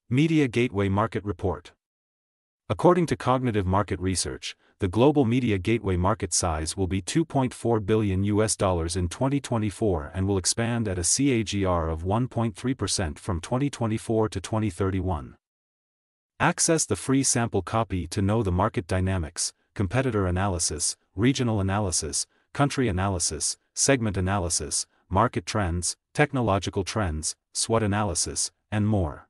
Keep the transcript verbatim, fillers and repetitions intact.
Media Gateway Market Report. According to Cognitive Market Research, the global media gateway market size will be two point four billion U S dollars in twenty twenty-four and will expand at a C A G R of one point three percent from twenty twenty-four to twenty thirty-one. Access the free sample copy to know the market dynamics, competitor analysis, regional analysis, country analysis, segment analysis, market trends, technological trends, SWOT analysis, and more.